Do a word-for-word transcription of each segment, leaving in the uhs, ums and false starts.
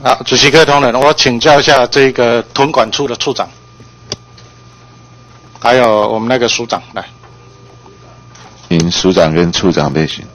好，主席各位同仁，我请教一下这个屯管处的处长，还有我们那个署长来。 请署长跟处长备询。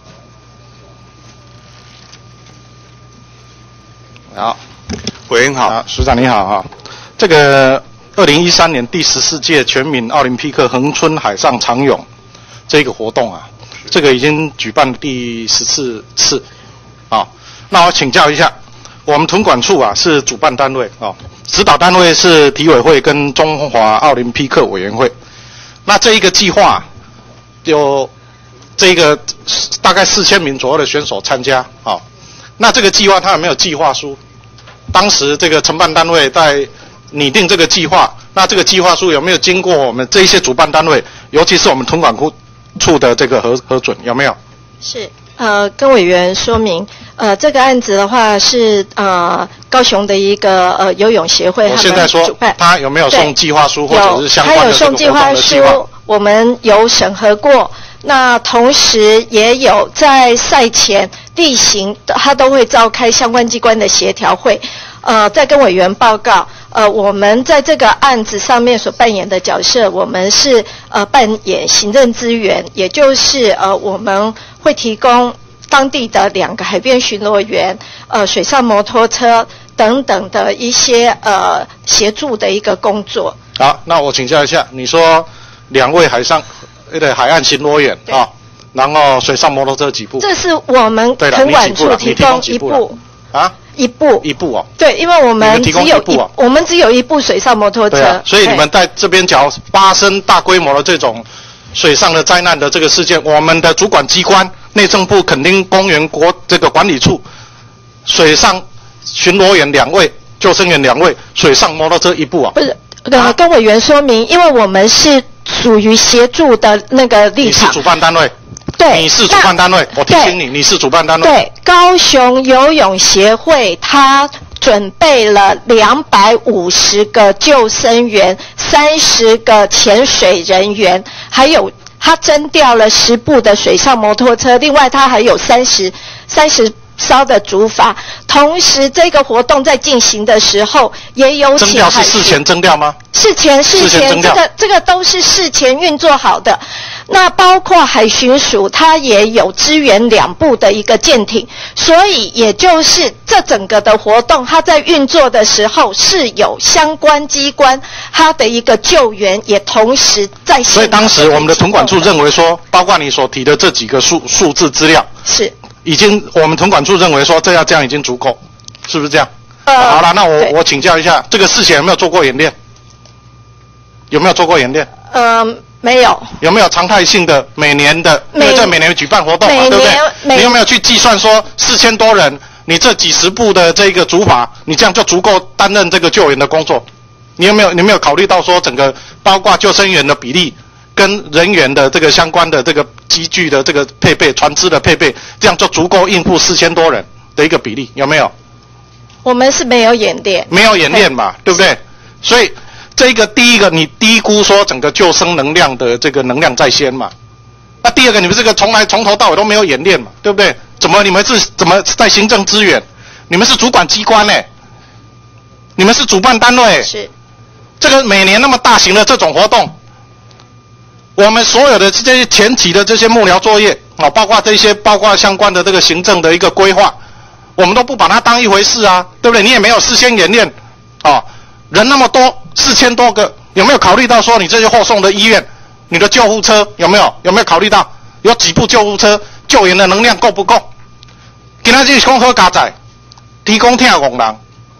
好，委员好，署长你好哈。这个二零一三年第十四届全民奥林匹克恒春海上长泳这个活动啊，这个已经举办第十四次啊。那我请教一下，我们屯管处啊是主办单位啊，指导单位是体委会跟中华奥林匹克委员会。那这一个计划有这个大概四千名左右的选手参加啊。那这个计划它有没有计划书？当时这个承办单位在拟定这个计划，那这个计划书有没有经过我们这一些主办单位，尤其是我们屯管处的这个核核准，有没有？ 是，呃，跟委员说明，呃，这个案子的话是呃高雄的一个呃游泳协会， 我现在说他有没有送计划书或者是相关的这个活动的计划？ 他有送计划书，我们有审核过。那同时也有在赛前地形，他都会召开相关机关的协调会，呃，再跟委员报告。呃，我们在这个案子上面所扮演的角色，我们是呃扮演行政资源，也就是呃我们会提供当地的两个海边巡逻员、呃水上摩托车等等的一些呃协助的一个工作。 好，那我请教一下，你说两位海上对海岸巡逻员啊，然后水上摩托车几部？ 这是我们屯管处提供一部啊， 一部一部哦。 对，因为我们只有一， 一我们只有一部水上摩托车， 啊、所以你们在这边假如发生大规模的这种水上的灾难的这个事件，我们的主管机关内政部垦丁公园国这个管理处，水上巡逻员两位，救生员两位，水上摩托车一部啊。 不是，呃，跟委员说明，因为我们是属于协助的那个立场。 你是主办单位。 对， 你是主办单位，我提醒你，你是主办单位。 对，高雄游泳协会它准备了两百五十个救生员，三十个潜水人员，还有它征调了十部的水上摩托车，另外它还有三十三十艘的竹筏。同时，这个活动在进行的时候，也有请征调是事前征调吗？ 事前事前这个这个都是事前运作好的。那包括海巡署，它也有支援两部的一个舰艇，所以也就是这整个的活动，它在运作的时候是有相关机关它的一个救援，也同时在。 所以当时我们的屯管处认为说，包括你所提的这几个数数字资料， 是已经我们屯管处认为说这要这样已经足够，是不是这样？呃，好了，那我我请教一下，这个事前有没有做过演练？有没有做过演练？ 嗯。没有， 有没有常态性的每年的？因为这每年举办活动嘛，对不对？你有没有去计算说四千多人，你这几十部的这个竹筏，你这样就足够担任这个救援的工作？你有没有？你有没有考虑到说整个包括救生员的比例跟人员的这个相关的这个机具的这个配备、船只的配备，这样就足够应付四千多人的一个比例？有没有？ 我们是没有演练， 没有演练嘛，对不对？所以。这个第一个，你低估说整个救生能量的这个能量在先嘛？那第二个，你们这个从来从头到尾都没有演练嘛，对不对？怎么你们是怎么在行政资源？你们是主管机关呢、欸？你们是主办单位、欸？ 是。 这个每年那么大型的这种活动，我们所有的这些前期的这些幕僚作业啊，包括这些包括相关的这个行政的一个规划，我们都不把它当一回事啊，对不对？你也没有事先演练啊。人那么多，四千多个，有没有考虑到说你这些后送的医院，你的救护车有没有？有没有考虑到有几部救护车救援的能量够不够？给他去讲好加载，提供听工人，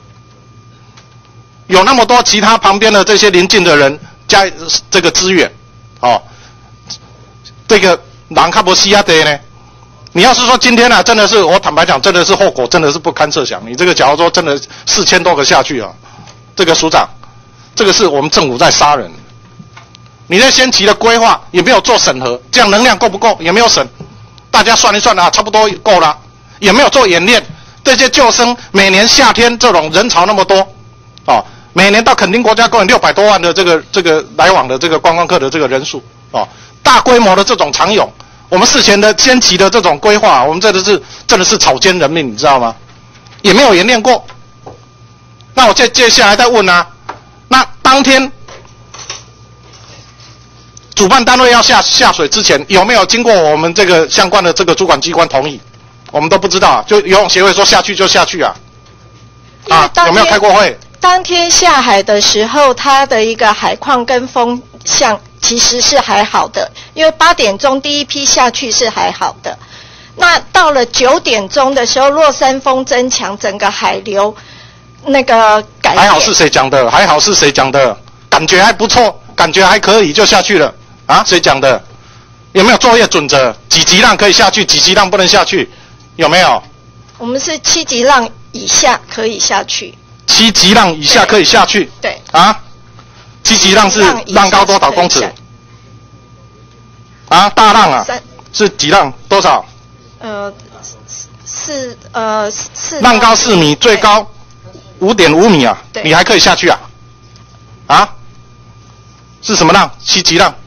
有那么多其他旁边的这些邻近的人加这个资源，哦，这个人较无死啊地呢。你要是说今天啊，真的是我坦白讲，真的是后果真的是不堪设想。你这个假如说真的四千多个下去啊。这个署长，这个是我们政府在杀人。你在先期的规划也没有做审核，这样能量够不够？也没有审，大家算一算啊，差不多够了。也没有做演练，这些救生每年夏天这种人潮那么多，哦，每年到垦丁国家公园六百多万的这个这个来往的这个观光客的这个人数，哦，大规模的这种长泳，我们事前的先期的这种规划，我们真的是真的是草菅人命，你知道吗？也没有演练过。 那我接接下来再问啊，那当天主办单位要下下水之前，有没有经过我们这个相关的这个主管机关同意？我们都不知道啊，就游泳协会说下去就下去啊。啊，有没有开过会？ 当天下海的时候，它的一个海况跟风向其实是还好的，因为八点钟第一批下去是还好的。那到了九点钟的时候，落山风增强，整个海流那个改变。 还好是谁讲的？还好是谁讲的？感觉还不错，感觉还可以就下去了啊？谁讲的？有没有作业准则？几级浪可以下去，几级浪不能下去？有没有？ 我们是七级浪以下可以下去。 七级浪以下可以下去。 对。 啊？七级浪是浪高多少公尺？啊，大浪啊？是几浪？多少？ 呃，四呃四。 浪高四米，最高五点五米啊！你还可以下去啊？啊？是什么浪？七级浪。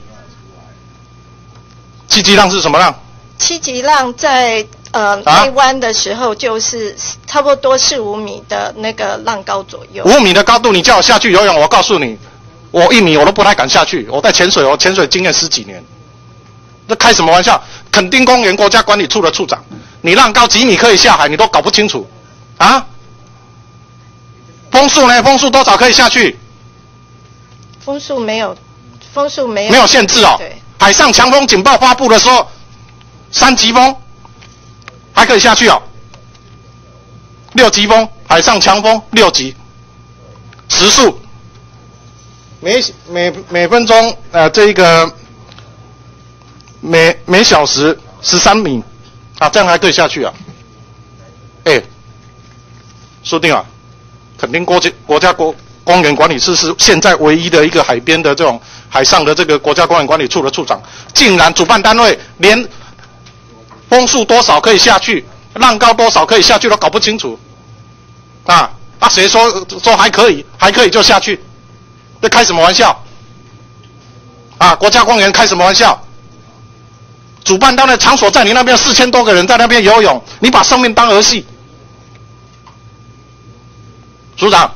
七级浪是什么浪？ 七级浪在呃内湾的时候，就是差不多四五米的那个浪高左右。 五米的高度，你叫我下去游泳，我告诉你，我一米我都不太敢下去。我在潜水，我潜水经验十几年。这开什么玩笑？垦丁公园国家管理处的处长，你浪高几米可以下海，你都搞不清楚，啊？风速呢？风速多少可以下去？ 风速没有，风速没有没有限制哦。 对。 海上强风警报发布的时候，三级风还可以下去哦。六级风，海上强风六级，时速每每每分钟呃这个每每小时十三米啊，这样还可以下去啊。哎，说定啊，肯定国家国家国公园管理处是现在唯一的一个海边的这种海上的这个国家公园管理处的处长，竟然主办单位连风速多少可以下去，浪高多少可以下去都搞不清楚，啊啊谁说说还可以，还可以就下去，这开什么玩笑？啊，国家公园开什么玩笑？主办单位场所在你那边，四千多个人在那边游泳，你把生命当儿戏？组长。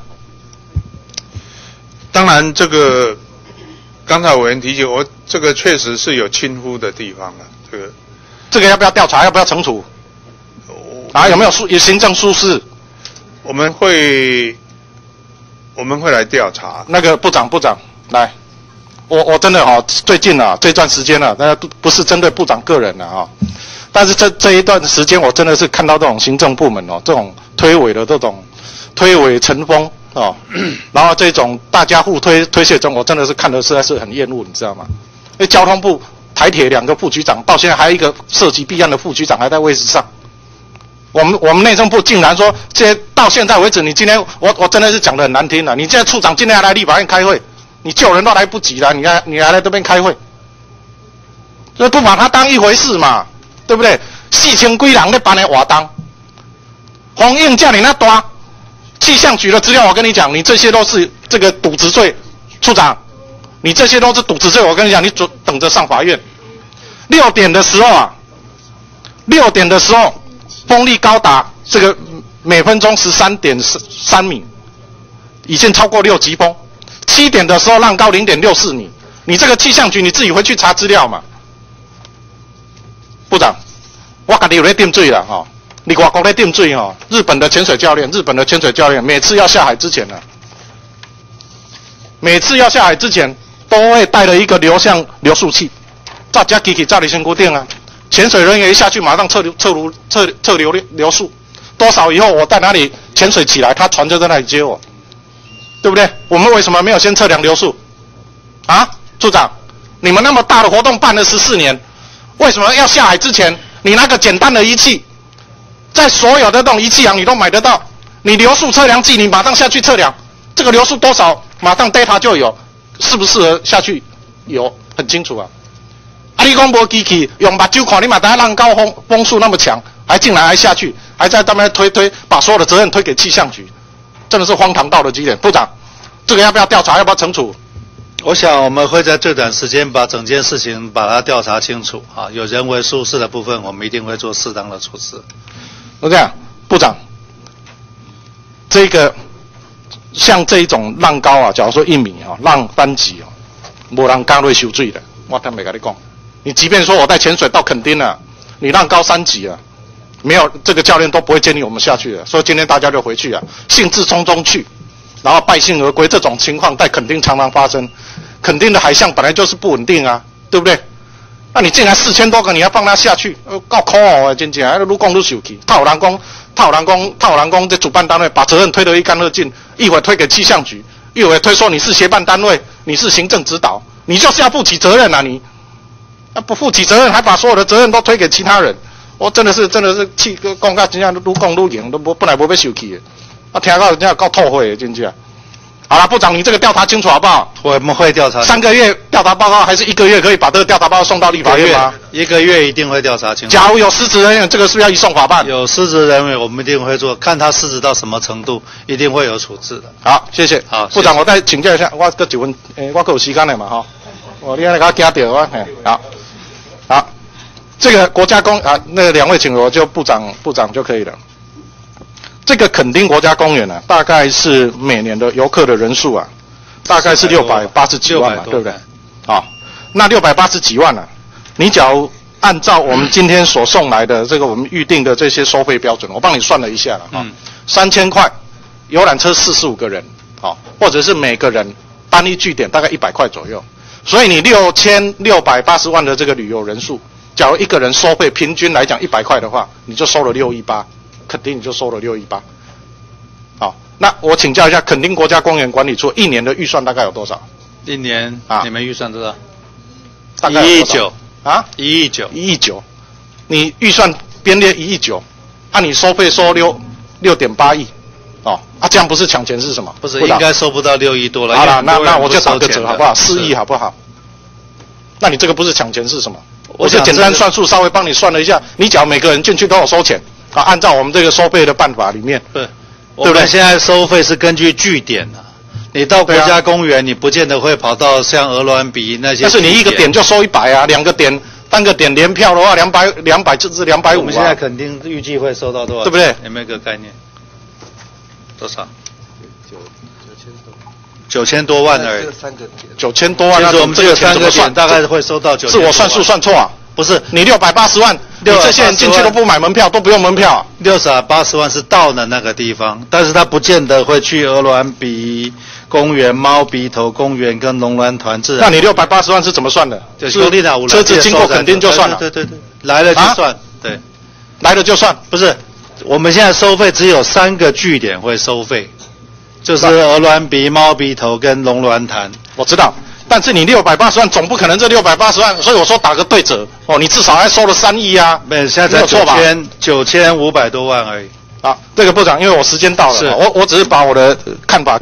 当然，这个刚才委员提起，我这个确实是有轻忽的地方了。这个， 这个要不要调查？要不要惩处？啊，有没有疏有行政疏失？ 我们会我们会来调查。 那个部长，部长来，我我真的哈、哦，最近啊这段时间啊，大家不是针对部长个人的哈、哦，但是这这一段时间，我真的是看到这种行政部门哦，这种推诿的这种推诿成风。哦，然后这种大家互推推卸中，我真的是看得实在是很厌恶，你知道吗？因为交通部台铁两个副局长，到现在还有一个涉及弊案的副局长还在位置上。我们我们内政部竟然说，这到现在为止，你今天我我真的是讲得很难听了。你现在处长今天还来立法院开会，你救人都来不及了，你还你还来这边开会，这不把他当一回事嘛？对不对？四千几人在办的活动，风影叫你那大。气象局的资料，我跟你讲，你这些都是这个渎职罪，处长，你这些都是渎职罪。我跟你讲，你准等着上法院。六点的时候啊，六点的时候，风力高达这个每分钟十三点三米，已经超过六级风。七点的时候，浪高零点六四米。你这个气象局你自己回去查资料嘛。部长，我家己有在定罪了哈。哦你外国在定罪哦，日本的潜水教练，日本的潜水教练每次要下海之前呢、啊，每次要下海之前都会带了一个流向流速器，大家提起照理先固定啊。潜水人员一下去马上测流测流测测流流速多少以后，我在哪里潜水起来，他船就在那里接我，对不对？我们为什么没有先测量流速？啊，处长，你们那么大的活动办了十四年，为什么要下海之前，你那个简单的仪器？在所有的这种仪器行你都买得到，你流速测量计你马上下去测量，这个流速多少，马上 data 就有，适不适合下去游很清楚啊。啊，你讲无机器用目睭看，你嘛等下浪高风风速那么强，还进来还下去，还在那边推推，把所有的责任推给气象局，真的是荒唐到了极点。部长，这个要不要调查？要不要惩处？ 我想我们会在这段时间把整件事情把它调查清楚啊，有人为疏失的部分，我们一定会做适当的处置。 就这样，部长，这个像这一种浪高啊，假如说一米啊，浪单级哦，没人敢会受水的，我坦白跟你讲，你即便说我带潜水到垦丁了，你浪高三级啊，没有这个教练都不会建议我们下去的，所以今天大家就回去啊，兴致冲冲去，然后败兴而归，这种情况在垦丁常常发生。垦丁的海象本来就是不稳定啊，对不对？那你竟然四千多个，你要放他下去，呃，够可恶的，真正，还愈讲愈生气。他有人讲，他有人讲，他有人讲，这主办单位把责任推得一干二净，一会儿推给气象局，一会儿推说你是协办单位，你是行政指导，你就是要负起责任啊你！啊，不负起责任，还把所有的责任都推给其他人，我真的是真的是气，讲到真正愈讲愈严，都不本来无要生气的，啊，听到真正够吐血的，真正。好了，部长，你这个调查清楚好不好？ 我们会调查。 三个月调查报告，还是一个月可以把这个调查报告送到立法院吗？ 一个月一定会调查清楚。 假如有失职人员，这个是不是要移送法办？ 有失职人员，我们一定会做，看他失职到什么程度，一定会有处置的。 好，谢谢。 好， 部长，我再请教一下，我个几分，诶，我够有时间的嘛哈？我你安尼给我加掉啊，嘿，好，好，这个国家公啊，那两位请我就部长部长就可以了。这个垦丁国家公园呢、啊，大概是每年的游客的人数啊。大概是六百八十几万嘛，对不对？好，那六百八十几万呢、啊？你假如按照我们今天所送来的这个我们预定的这些收费标准，我帮你算了一下了啊，三千块，游览车四十五个人，好，或者是每个人单一据点大概一百块左右，所以你六千六百八十万的这个旅游人数，假如一个人收费平均来讲一百块的话，你就收了六一八，肯定你就收了六一八。好，那我请教一下，垦丁国家公园管理处一年的预算大概有多少？ 一年啊，你们预算多少？ 大概一亿九啊， 一亿九， 一亿九。你预算编列一亿九，按你收费收六六点八亿，哦，啊，这样不是抢钱是什么？ 不是，应该收不到六亿多了。 好了，那那我就打个折好不好？四亿好不好？那你这个不是抢钱是什么？我就简单算数，稍微帮你算了一下，你只要每个人进去都有收钱，啊，按照我们这个收费的办法里面， 对。对不对？现在收费是根据据点啊，你到国家公园，你不见得会跑到像鹅銮鼻那些。 但是你一个点就收一百啊，两个点、单个点联票的话，两百、两百至两百五啊。 我们现在肯定预计会收到多少？ 对不对？ 有没有个概念？多少？九九千多。九千多万而已。 九千多万， 其实我们这个三个点大概会收到九。 是我算数算错啊？ 不是， 你六百八十万，你这些人进去都不买门票，都不用门票、啊。 六百八十万是到了那个地方，但是他不见得会去鹅銮鼻公园、猫鼻头公园跟龙銮团自然。 那你六百八十万是怎么算的？ 是车子经过垦丁就算了。 对对对，来了就算。啊、对， 来了就算。 不是，我们现在收费只有三个据点会收费，就是鹅銮鼻、猫鼻头跟龙銮潭。 我知道。但是你六百八十万总不可能这六百八十万，所以我说打个对折哦，你至少还收了三亿啊， 没有，现在才九千九千五百多万而已。 啊，这个部长，因为我时间到了，是我我只是把我的看法。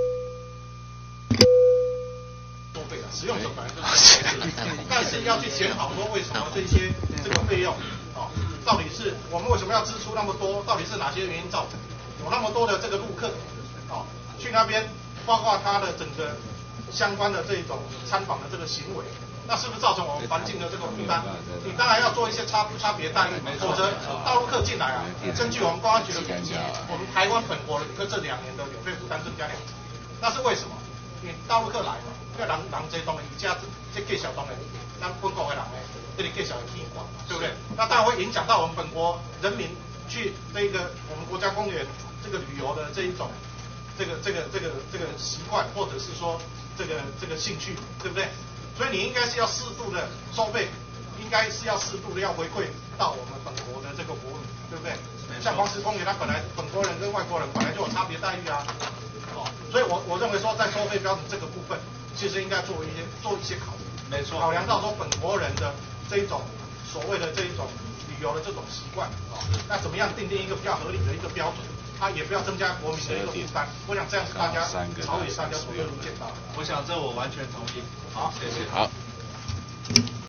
收费啊，使用者本来就是，但是要去检讨说为什么这些这个费用啊，到底是我们为什么要支出那么多？到底是哪些原因造成？有那么多的这个陆客啊，去那边，包括他的整个。相关的这种参访的这个行为，那是不是造成我们环境的这个负担？你当然要做一些差差别待遇，否则大陆客进来啊，根据我们公安局的统计，我们台湾本国的客这两年的旅费负担增加两成，那是为什么？因为大陆客来嘛，要人人这东西，一家子这介绍东西，咱本国的人呢，这里介绍的偏广，对不对？那当然会影响到我们本国人民去这个我们国家公园这个旅游的这一种。这个这个这个这个习惯，或者是说这个这个兴趣，对不对？所以你应该是要适度的收费，应该是要适度的要回馈到我们本国的这个国民，对不对？像黄石公园，它本来本国人跟外国人本来就有差别待遇啊，哦，所以我我认为说在收费标准这个部分，其实应该做一些做一些考虑，没错，考量到说本国人的这一种所谓的这一种旅游的这种习惯，哦，那怎么样定定一个比较合理的一个标准？它也不要增加国民的一个负担，我想这样是大家朝野大家所乐见到的。 我想这我完全同意。 好， 谢谢。好。